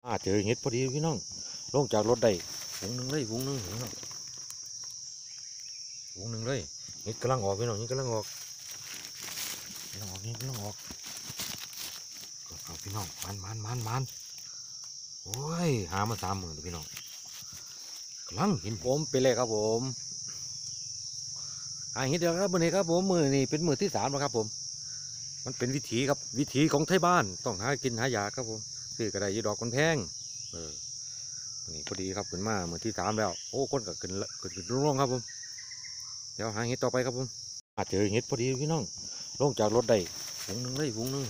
เจอเห็ดพอดีพี่น้องลงจากรถได้วงหนึ่งเลยพี่น้องวงหนึ่งเลยเห็ดกำลังออกพี่น้องเห็ดกำลังออกเห็ดกำลังออกเห็ดกำลังออกเอาพี่น้องมันโอ้ยหามา30,000เลยพี่น้องกำลังเห็นผมไปเลยครับผมหาเห็ดเดียวครับมือนี้ครับผมมือนี้เป็นมือที่3แล้วครับผมมันเป็นวิถีครับวิถีของไทยบ้านต้องหากินหายาครับผมซื้อกระไดยีดอกมันแพงนี่พอดีครับขึ้นมามือที่3แล้วโอ้คนก็ขึ้นร่วงครับผมเดี๋ยวหาเห็ดต่อไปครับผมเจอเห็ดพอดีพี่น้องลงจากรถได้วงหนึ่งเลยวงหนึ่ง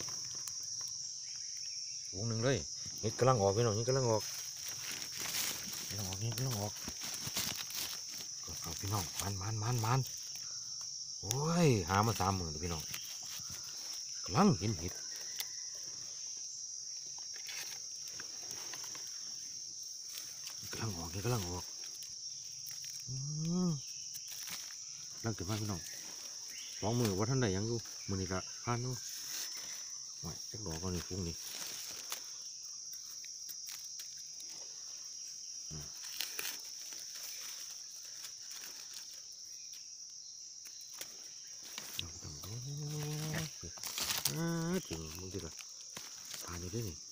เลยเห็ดกำลังออกพี่น้องเห็ดกำลังออกเห็ดกำลังออกเห็ดกำลังออกเอาพี่น้องมันโอ้ยหามา30,000เลยพี่น้องกำลังเห็นเห็ดกำลังออกเห็ดกำลังออกนั่งเกิดมาพี่น้องสองมือว่าท่านใดยังอยู่มือนี่ละผ่านนู้ไว้จักดอกก่อนนี่ฟุ้งนี่ถึงมึงจะละผ่านอยู่ด้วยนี่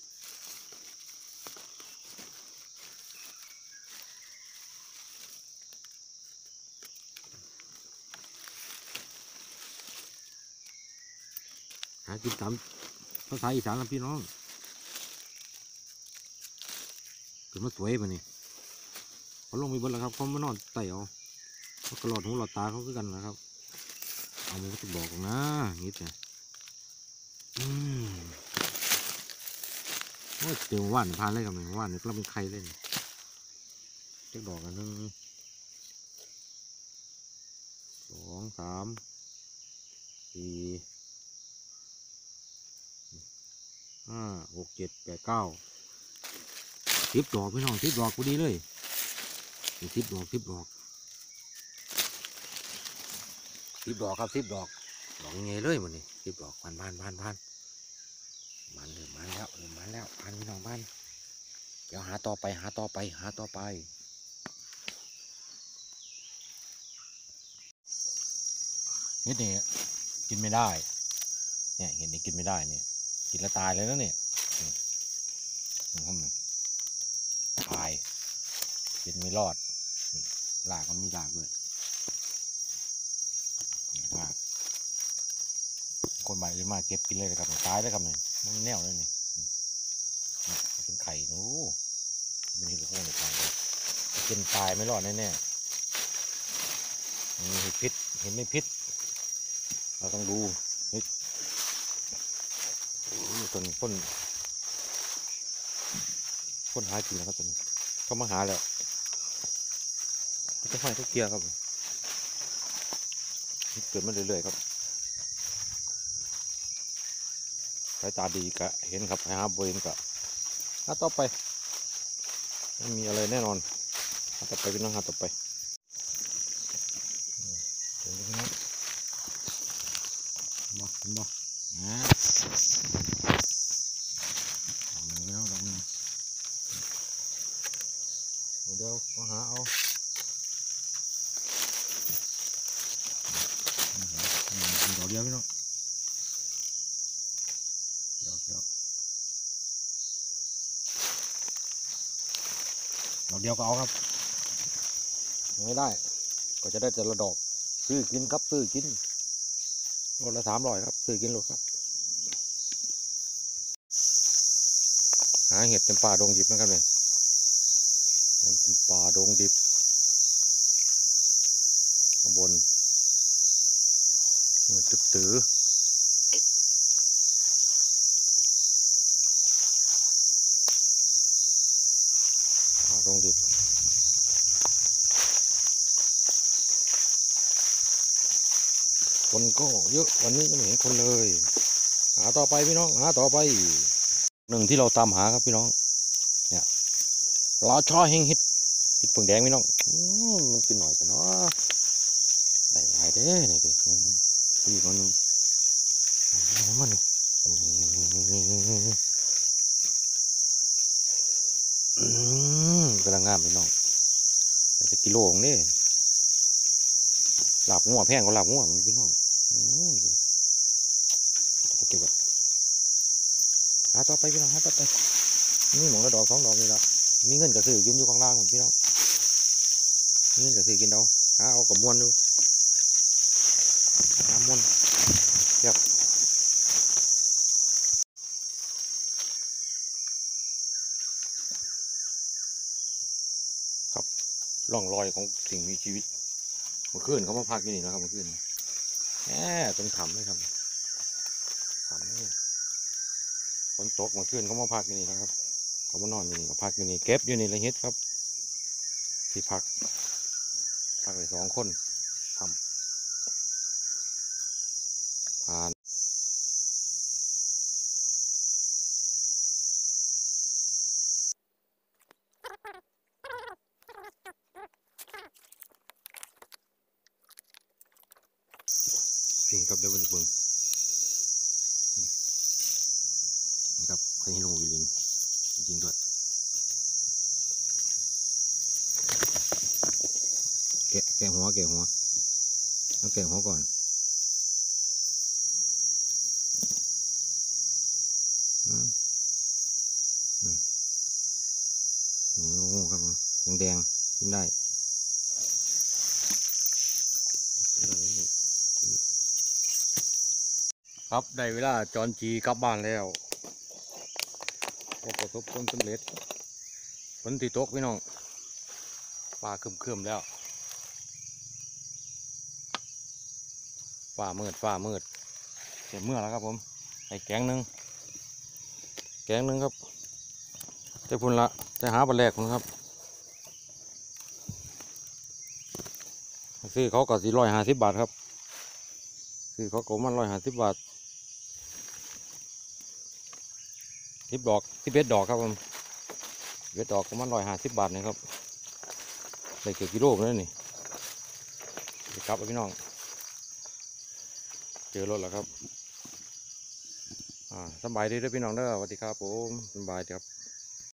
หากินตามภาษาอีสานแล้วพี่น้องเกิดมาสวยป่ะนี่เขาลงไปบนแล้วครับเขามานอนไต่เอาเขากระหลอดหูหลอดตาเขาคือกันนะครับเอามือจะบอกนะนิดเนี่ยโอ้เจอว่านพานเลยกับมันว่านนี่ก็เป็นใครเล่นเจ๊ดอกกัน1 2 3 4 5 6 7 8 9 10 ดอกพี่น้อง10 ดอกพอดีเลย10 ดอก10 ดอกครับ10 ดอกดอกเงี้ยเลยมันนี่10 ดอกพันมันแล้วพันพี่น้องพันเดี๋ยวหาต่อไปนี่กินไม่ได้เนี่ยเห็นนี่กินไม่ได้เนี่ยกินแล้วตายเลยนะเนี่ยตายกินไม่รอดรากมันมีรากด้วยรากคนใบเลยมาเก็บกินเลยนะครับตายแล้วครับเนี่ยมันแน่วเลยนี่เป็นไข่หนูเป็นที่ลูกโป่งในไข่กินตายไม่รอดแน่ๆมีพิษเห็นไม่พิษเราต้องดูนี่ส่วนคนหากินนะครับตัวนี้เขามาหาแล้วจะให้เขาเกียร์ครับเกิดมาเรื่อยๆครับสายตาดีกะเห็นครับหาบริเวณกะต่อไปไม่มีอะไรแน่นอนต่อไปเป็นน้องหาต่อไปเดี๋ยวนะบอกเดี๋ยวมาหาเอาดอกเดียวพี่น้องเดี๋ยวดอกเดียวก็เอาครับไม่ได้ก็จะได้แต่ละดอกซื้อกินครับซื้อกินรถละ300ครับซื้อกินรถครับหาเห็ดเป็นป่าดงดิบนะครับเนี่ยมันเป็นป่าดงดิบข้างบนมันตื้อป่าดงดิบคนก็เยอะวันนี้ยังไม่เห็นคนเลยหาต่อไปพี่น้องหาต่อไปหนึ่งที่เราตามหาครับพี่น้องเนี่ยราชาแห่งเห็ดเผือกแดงพี่น้องมันกินหน่อยแต่เนาะได้หลายเด้นี่เด้พี่คนนึงมันกำลังงามพี่น้องแต่จะกิโลของนี่หลับงัวแพงก็หลับงัวมันพี่น้องจะเก็บไว้หาต่อไปพี่น้องหาต่อไปนี่หมองละดอก2 ดอกนี่ละมีเงินกระสือกินอยู่ข้างล่างพี่น้องมีเงินกระสือกินเอาหาเอากับมวนดูหามวนเรียบครับร่องรอยของสิ่งมีชีวิตเมื่อคืนเขามาพักที่นี่นะครับเมื่อคืนแหมต้องทำเลยครับทำเลยฝนตกเมื่อคืนเขามาพักที่นี่นะครับเขามานอนอยู่นี่ก็พักอยู่นี่เก็บอยู่นี่ละเฮ็ดครับที่พักไป2 คนทำผ่านนี่ครับเดี๋ยวมันจะเบิ่งนี่ครับใครให้ลงวิลินจริงๆด้วยแกะหัวต้องแกะหัวก่อนโอ้ครับแดงกินได้ครับได้เวลาจอนจีกลับบ้านแล้วประสบผลสำเร็จฝนที่ตกพี่น้องฟ้าครึมๆแล้วฟ้ามืดเสร็จเมื่อแล้วครับผมไอ้แกงหนึ่งครับแต่พุ่นละแต่หาปลาแหลกครับซื้อเขาก็450 บาทครับซื้อเขาก็มัน150 บาท11 ดอกครับผม11 ดอกก็มัน150 บาทนะครับได้เกือบกิโลเลยนี่ครับพี่น้องเจอรถแล้วครับสบายดีด้วยพี่น้องเด้อสวัสดีครับผมสบายดีครับ